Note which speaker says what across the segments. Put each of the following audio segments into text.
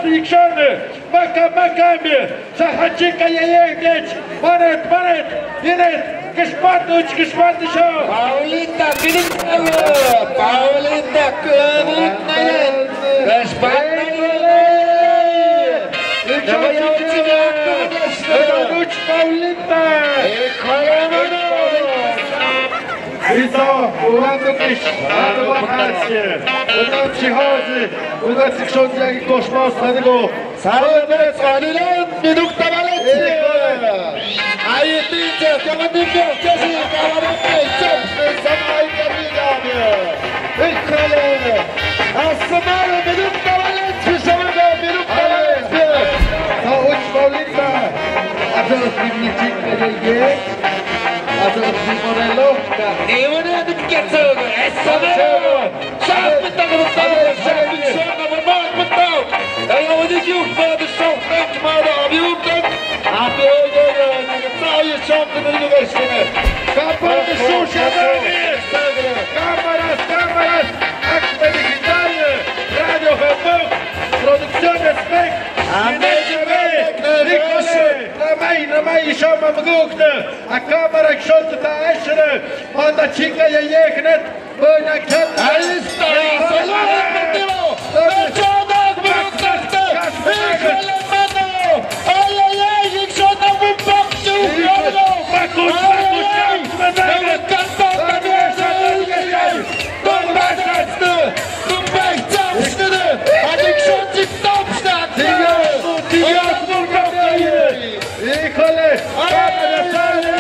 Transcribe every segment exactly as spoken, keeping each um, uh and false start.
Speaker 1: Wikszony, Maka Makami, Sachacika Jejemieć, Manet, Manet, Jenet, Gespatnuć, Gespatnusio.
Speaker 2: Paulita Filippewa, Paulita Kövutnajen, Gespatnujen.
Speaker 1: Kövutnajen, Paulita. Witam, ułamno kiś, mamy wakacje, uda przychodzi, uda ci ksiądz jaki koszmar stanego.
Speaker 2: Sarıbet Alilan Minukta Valenci. Ayettince kavanın gökçesi kavanın gökçesi samay kabinamı. İkkale. Asmalı Minukta Valenci samada Minukta Valenci.
Speaker 1: Sa uç Paulita, adı primitik nereye? Adı primorello.
Speaker 2: Evine adım getir. Essamı. Şahmıtta kırıkları. Şahmıt şahmıta vurmak mıtta. Ayağını yufmadı şahmıt mağda abiyumdan. Abi öyle sayı şahmıtını geçtiğini.
Speaker 1: Kapandı Sociedade. Câmaras, câmaras. Akmedi Gitarye. Radio Hamburg. Produktionen Spek. Namai, namai, šama mgukne. A kamera kšotu ta ešere. Onda čika je jehnet. Bojna kjeta.
Speaker 2: Alista. Salvadet Martino. Čonak mguknahte. Ikale mano. Ajajaj, ikšona mu bakću.
Speaker 1: Bakuš, bakuš, jak sme
Speaker 2: Evo kantata mješa. Dombacacne. Dombacacne. A ikšoncik topšnatne.
Speaker 1: Ikale. Kamera sale.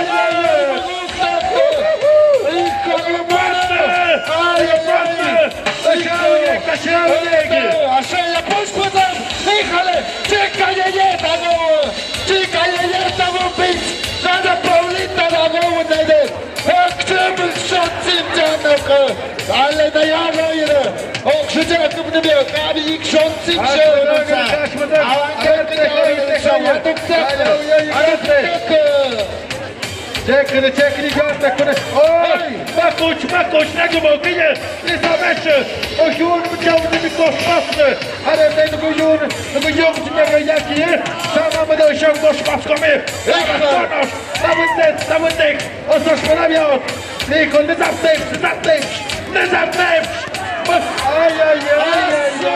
Speaker 2: A še je poškodan, Mihale, čekaj je jedano, čekaj je jedano bić, sada Paulita na novu nede, akčemu šocim džanaka, ale da jaro ire, okšu džakum ne bio, kavi ik šocim šonuca, avan krti ire, šavatuk teke, avan teke.
Speaker 1: Čekaj, čekaj, gata kone. Oj, Bakuć, Bakuć, nego moginje, nie zameszy. O jun, chciał mi koszmasny, ale tego jun, tego jun, tego jaki jest, sama będę się koszmaskami. Zaraz, nawet ten, nawet ten, o coś ponawiał. Tylko nie zapnęć, nie zapnęć, nie zapnęć. Aj, aj, aj, aj,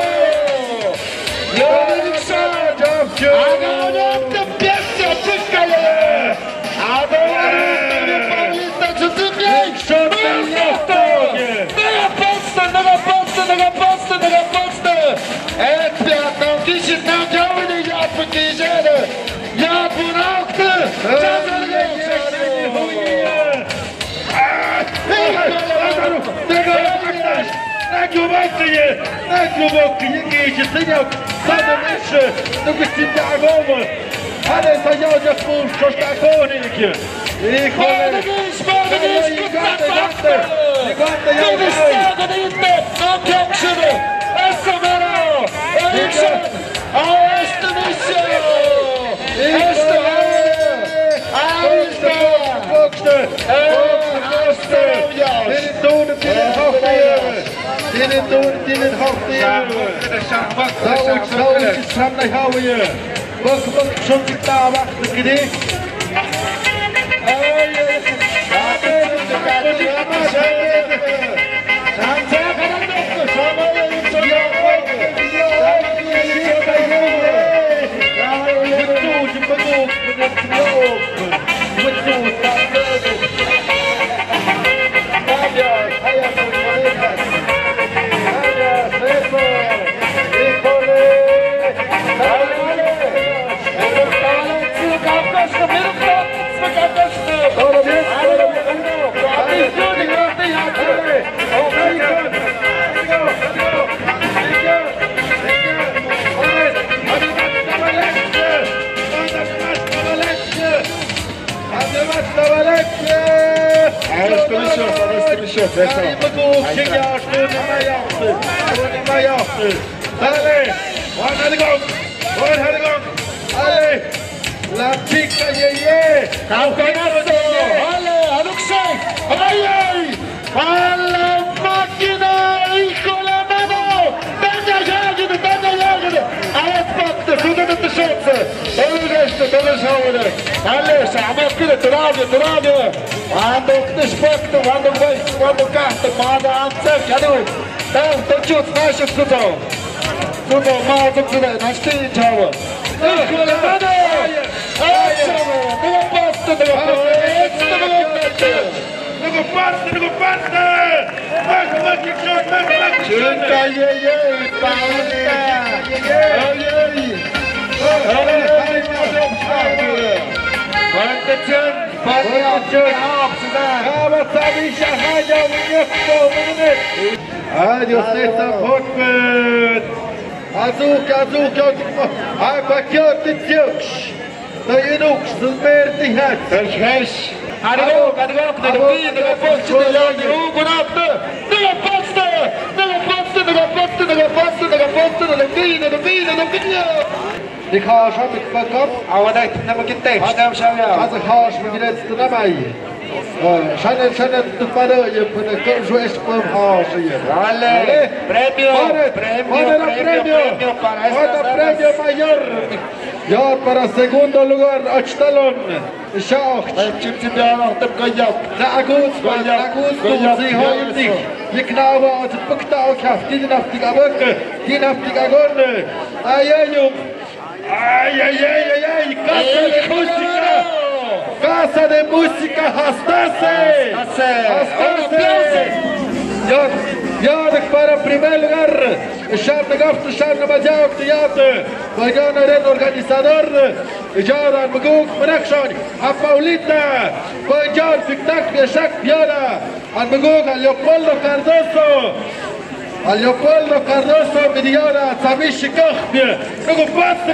Speaker 1: Na глубокие, на глубокие, який синяк, саме менше, ну костюмя гомо, але стояв за спул, що ж таконики. І коли... Ігати, ігати, ігати, Dit is door, dit is hoog de Zou ik, zou ik het samen naar houden je. Welke wat ik zo zit daar wachten, gedicht. Allez, one had to go, one had to go. Allez, la chica yeye.
Speaker 2: Campeonato, ale, Aluxej, ajaj, alla macchina, con la mano, taglia Jagd, taglia Jagd, ale Bürgerste, Bürgerschauer. Alles, aber كده ترابي ترابي. وعندك نشفت وعندك بس وعندك كحت ماذا أنت كده. ده تشوف ماشي كده. كده ما عندك كده نشتي جوا. كده كده. أيوة. ده بس ده بس ده.
Speaker 1: نقو بارت نقو بارت ماك ماك يكشوت ماك ماك
Speaker 2: شنكا يي يي باونتا أيي أيي فانتشن فانتشن
Speaker 1: هذا صبي شهادة ويفطو منك هذه ستة فوتبت أزوك أزوك هاي بكيوت تتيوكش تينوكش زميرتي هات
Speaker 2: الخش Arrivou, arrivou, arrivou, arrivou, posto, arrivou, buraco, nega posto, nega posto, nega posto, nega posto, nega posto, nega vino, nega vino, nega vino.
Speaker 1: Die Kaas heb ik bakop.
Speaker 2: عودت نما كنت شنو شاويا
Speaker 1: هذا خاص من جلسة تنامي. شنو شنو تبارو يبون كل شوي اسمه خاصية.
Speaker 2: على بريميو بريميو بريميو
Speaker 1: هذا بريميو مايور. يا para segundo lugar Achtalon. شاخت.
Speaker 2: جبت بيانا تبقى ياب.
Speaker 1: نعقود نعقود توزي هاي يكناوا تبقى وكافتي نفتي أبوك. دي نفتي أقول. أيام. Ay, ay, ay, ay, ay, casa de música, casa de música, hastase, hastase, ya, ya, para primer lugar, Sham de Gaft, Sham de Majak, Tiate, Vayana Ren organizador, Jaran Maguk, Manakshon, a Paulita, Vayan, Tic-Tac, Shak, Piana, al Maguk, al Leopoldo Cardoso, al Leopoldo Cardoso, Midiana, Tamish Kochbie, Nugu Pasta,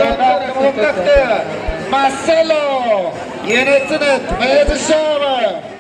Speaker 2: Marcelo, Yeretsinet, Medeshava.